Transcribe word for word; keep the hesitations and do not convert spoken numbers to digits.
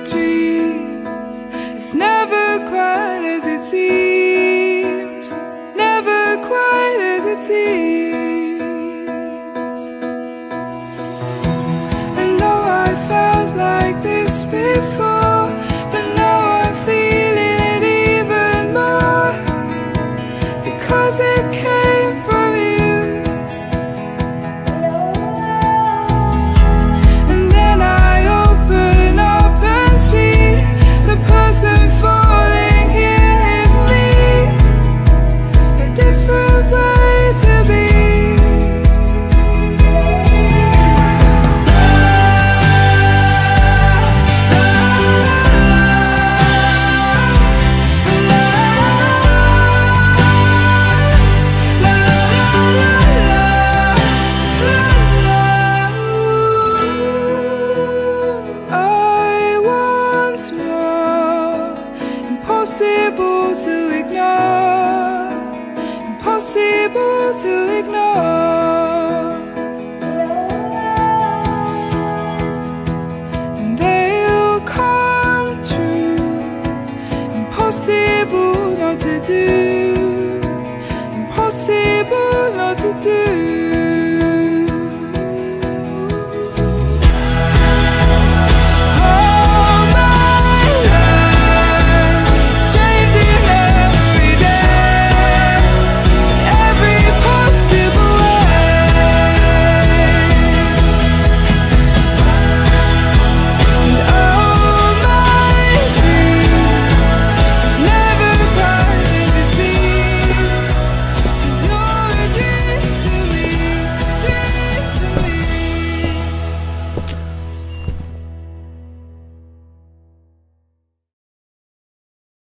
dreams. It's never quite as it seems, never quite as it seems. And though I felt like this before, but now I'm feeling it even more, because it came from you. And then I open up and see the person falling here is me, a different way to be. I want more, impossible to ignore, impossible to ignore. And they'll come true, impossible not to do.